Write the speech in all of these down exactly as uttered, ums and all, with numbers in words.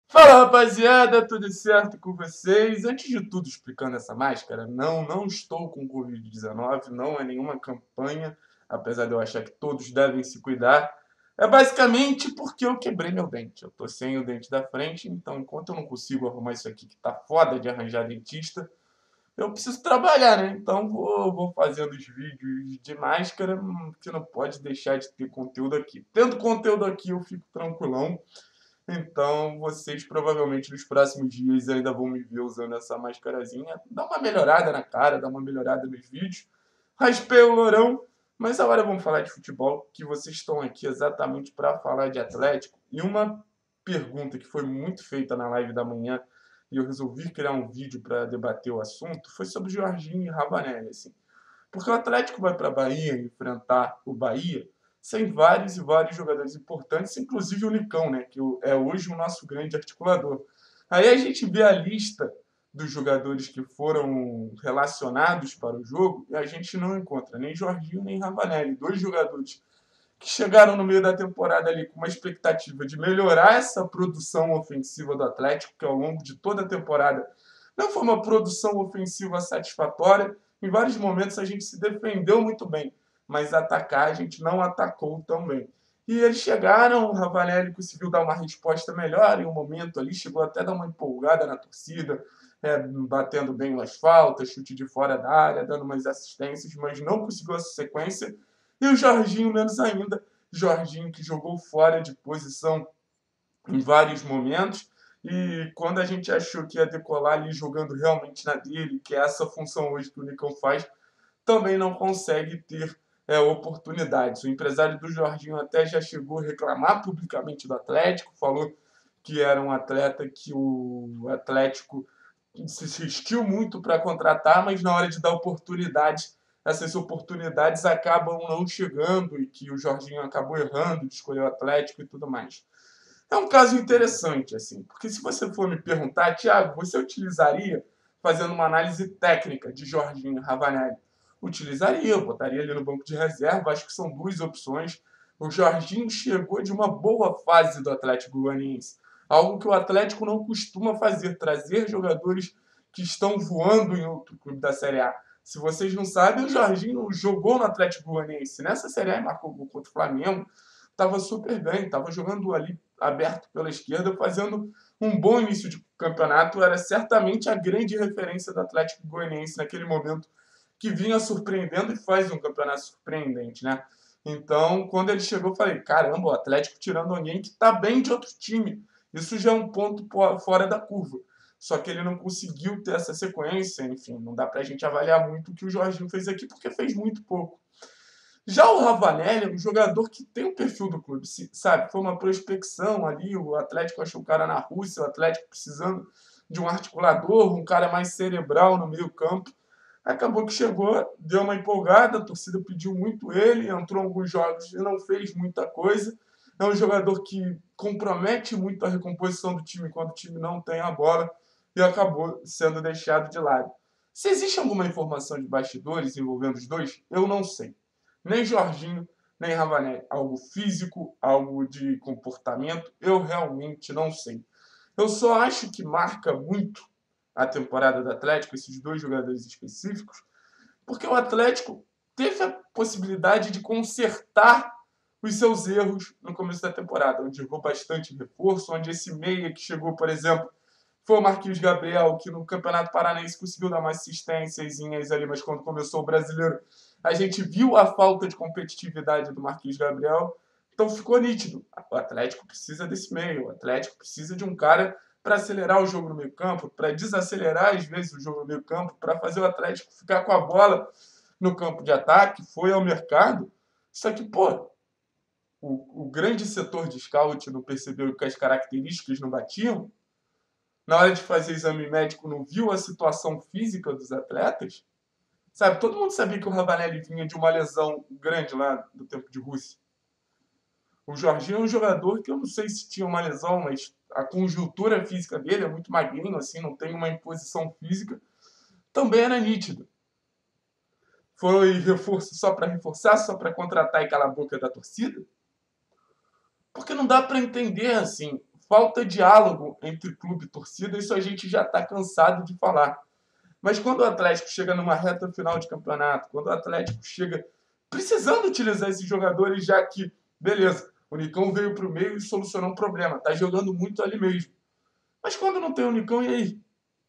Fala, rapaziada, tudo certo com vocês? Antes de tudo, explicando essa máscara, não, não estou com covid dezenove, não é nenhuma campanha, apesar de eu achar que todos devem se cuidar. É basicamente porque eu quebrei meu dente. Eu tô sem o dente da frente, então enquanto eu não consigo arrumar isso aqui que tá foda de arranjar dentista, eu preciso trabalhar, né? Então vou, vou fazendo os vídeos de máscara, hum, que não pode deixar de ter conteúdo aqui. Tendo conteúdo aqui, eu fico tranquilão. Então, vocês provavelmente nos próximos dias ainda vão me ver usando essa mascarazinha. Dá uma melhorada na cara, dá uma melhorada nos vídeos. Raspei o lourão, mas agora vamos falar de futebol, que vocês estão aqui exatamente para falar de Atlético. E uma pergunta que foi muito feita na live da manhã, e eu resolvi criar um vídeo para debater o assunto, foi sobre Jorginho e Ravanelli, assim. Porque o Atlético vai para a Bahia enfrentar o Bahia sem vários e vários jogadores importantes, inclusive o Nicão, né, que é hoje o nosso grande articulador. Aí a gente vê a lista dos jogadores que foram relacionados para o jogo e a gente não encontra nem Jorginho nem Ravanelli, dois jogadores que chegaram no meio da temporada ali com uma expectativa de melhorar essa produção ofensiva do Atlético, que ao longo de toda a temporada não foi uma produção ofensiva satisfatória. Em vários momentos a gente se defendeu muito bem, mas atacar a gente não atacou tão bem. E eles chegaram, o Ravanelli conseguiu dar uma resposta melhor em um momento ali, chegou até a dar uma empolgada na torcida, é, batendo bem nas faltas, chute de fora da área, dando umas assistências, mas não conseguiu essa sequência. E o Jorginho menos ainda, Jorginho que jogou fora de posição em vários momentos, e quando a gente achou que ia decolar ali jogando realmente na dele, que é essa função hoje que o Nicão faz, também não consegue ter é, oportunidades. O empresário do Jorginho até já chegou a reclamar publicamente do Atlético, falou que era um atleta que o Atlético se insistiu muito para contratar, mas na hora de dar oportunidades, essas oportunidades acabam não chegando e que o Jorginho acabou errando de escolher o Atlético e tudo mais. É um caso interessante, assim, porque se você for me perguntar, Thiago, você utilizaria, fazendo uma análise técnica de Jorginho e Ravanelli? Utilizaria, eu botaria ali no banco de reserva, acho que são duas opções. O Jorginho chegou de uma boa fase do Atlético Goianiense, algo que o Atlético não costuma fazer, trazer jogadores que estão voando em outro clube da Série A. Se vocês não sabem, o Jorginho jogou no Atlético Goianiense nessa Série A e marcou gol contra o Flamengo. Estava super bem, estava jogando ali aberto pela esquerda, fazendo um bom início de campeonato. Era certamente a grande referência do Atlético Goianiense naquele momento, que vinha surpreendendo e faz um campeonato surpreendente, né? Então, quando ele chegou, eu falei, caramba, o Atlético tirando alguém que está bem de outro time. Isso já é um ponto fora da curva. Só que ele não conseguiu ter essa sequência, enfim, não dá pra gente avaliar muito o que o Jorginho fez aqui, porque fez muito pouco. Já o Ravanelli é um jogador que tem o perfil do clube, sabe? Foi uma prospecção ali, o Atlético achou o cara na Rússia, o Atlético precisando de um articulador, um cara mais cerebral no meio campo. Acabou que chegou, deu uma empolgada, a torcida pediu muito ele, entrou em alguns jogos e não fez muita coisa. É um jogador que compromete muito a recomposição do time quando o time não tem a bola e acabou sendo deixado de lado. Se existe alguma informação de bastidores envolvendo os dois, eu não sei. Nem Jorginho, nem Ravanelli. Algo físico, algo de comportamento, eu realmente não sei. Eu só acho que marca muito a temporada do Atlético, esses dois jogadores específicos, porque o Atlético teve a possibilidade de consertar os seus erros no começo da temporada, onde errou bastante reforço, onde esse meia que chegou, por exemplo, foi o Marquinhos Gabriel, que no Campeonato Paranaense conseguiu dar umas assistências ali, mas quando começou o Brasileiro, a gente viu a falta de competitividade do Marquinhos Gabriel. Então ficou nítido. O Atlético precisa desse meio. O Atlético precisa de um cara para acelerar o jogo no meio campo, para desacelerar às vezes o jogo no meio campo, para fazer o Atlético ficar com a bola no campo de ataque. Foi ao mercado. Só que, pô, o, o grande setor de scout não percebeu que as características não batiam. Na hora de fazer exame médico, não viu a situação física dos atletas. Sabe, todo mundo sabia que o Ravanelli vinha de uma lesão grande lá do tempo de Rússia. O Jorginho é um jogador que eu não sei se tinha uma lesão, mas a conjuntura física dele é muito magrinho, assim, não tem uma imposição física. Também era nítido. Foi reforço só para reforçar, só para contratar e calar a boca da torcida? Porque não dá para entender, assim, falta diálogo entre clube e torcida, isso a gente já está cansado de falar. Mas quando o Atlético chega numa reta final de campeonato, quando o Atlético chega precisando utilizar esses jogadores, já que, beleza, o Nicão veio para o meio e solucionou um problema, está jogando muito ali mesmo. Mas quando não tem o Nicão, e aí?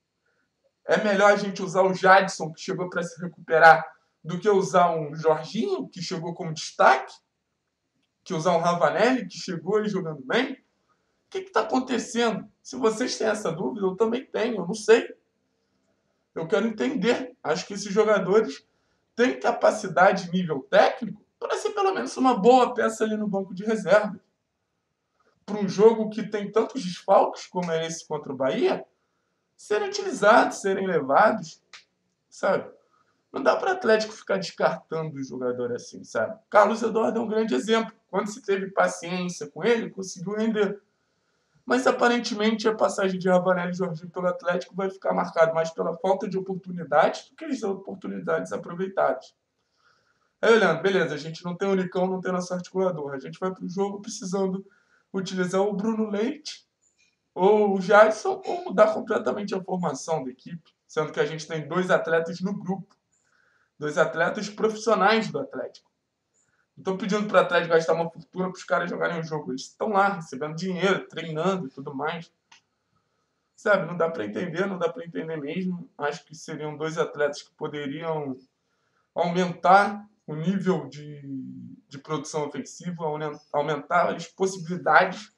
É melhor a gente usar o Jadson, que chegou para se recuperar, do que usar um Jorginho, que chegou como destaque, que usar um Ravanelli, que chegou aí jogando bem? O que está acontecendo? Se vocês têm essa dúvida, eu também tenho, eu não sei. Eu quero entender. Acho que esses jogadores têm capacidade nível técnico para ser pelo menos uma boa peça ali no banco de reserva. Para um jogo que tem tantos desfalques como é esse contra o Bahia, serem utilizados, serem levados, sabe? Não dá para o Atlético ficar descartando o jogador assim, sabe? Carlos Eduardo é um grande exemplo. Quando se teve paciência com ele, conseguiu render. Mas aparentemente a passagem de Ravanelli e Jorginho pelo Atlético vai ficar marcada mais pela falta de oportunidades do que as oportunidades aproveitadas. Aí olhando, beleza, a gente não tem o Nicão, não tem nosso articulador. A gente vai para o jogo precisando utilizar o Bruno Leite ou o Jadson ou mudar completamente a formação da equipe, sendo que a gente tem dois atletas no grupo, dois atletas profissionais do Atlético. Não estou pedindo para o Atlético gastar uma fortuna para os caras jogarem o jogo. Eles estão lá recebendo dinheiro, treinando e tudo mais. Sabe, não dá para entender, não dá para entender mesmo. Acho que seriam dois atletas que poderiam aumentar o nível de, de produção ofensiva, aumentar as possibilidades.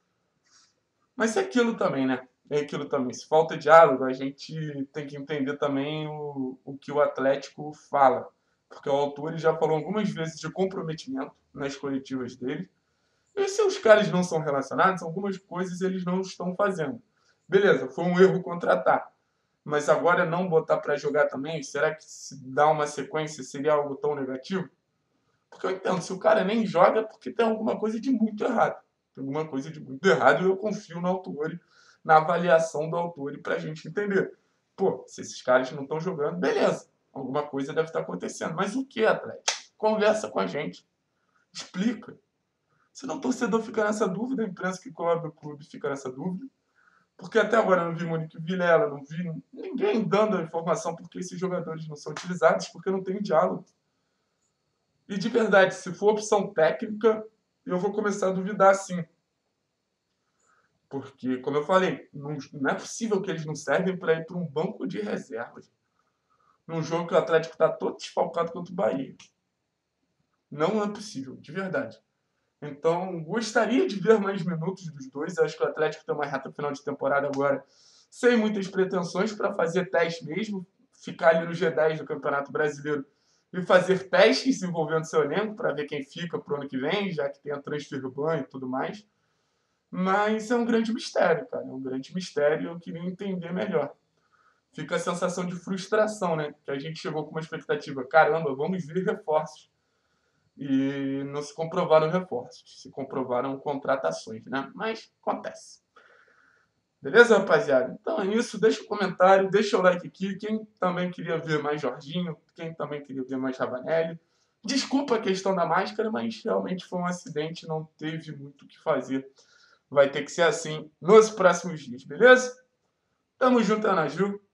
Mas é aquilo também, né? É aquilo também. Se falta diálogo, a gente tem que entender também o, o que o Atlético fala. Porque o autor já falou algumas vezes de comprometimento nas coletivas dele. E se os caras não são relacionados, algumas coisas eles não estão fazendo. Beleza, foi um erro contratar. Mas agora não botar para jogar também, será que se dar uma sequência seria algo tão negativo? Porque eu entendo, se o cara nem joga, é porque tem alguma coisa de muito errado. Tem alguma coisa de muito errado e eu confio no autor, na avaliação do autor para a gente entender. Pô, se esses caras não estão jogando, beleza. Alguma coisa deve estar acontecendo. Mas o que, Atlético? Conversa com a gente. Explica. Senão o torcedor fica nessa dúvida, a imprensa que cobre o clube fica nessa dúvida. Porque até agora eu não vi Monique Vilela, não vi ninguém dando a informação porque esses jogadores não são utilizados, porque não tem diálogo. E de verdade, se for opção técnica, eu vou começar a duvidar sim. Porque, como eu falei, não, não é possível que eles não servem para ir para um banco de reservas. Num jogo que o Atlético está todo desfalcado contra o Bahia. Não é possível, de verdade. Então, gostaria de ver mais minutos dos dois. Acho que o Atlético tem uma reta final de temporada agora sem muitas pretensões para fazer teste mesmo, ficar ali no G dez do Campeonato Brasileiro e fazer testes envolvendo seu elenco para ver quem fica para o ano que vem, já que tem a transfer ban e tudo mais. Mas é um grande mistério, cara. É um grande mistério e eu queria entender melhor. Fica a sensação de frustração, né? Que a gente chegou com uma expectativa. Caramba, vamos ver reforços. E não se comprovaram reforços. Se comprovaram contratações, né? Mas acontece. Beleza, rapaziada? Então é isso. Deixa o um comentário, deixa o like aqui. Quem também queria ver mais Jorginho, quem também queria ver mais Ravanelli. Desculpa a questão da máscara, mas realmente foi um acidente, não teve muito o que fazer. Vai ter que ser assim nos próximos dias, beleza? Tamo junto, Ana Ju.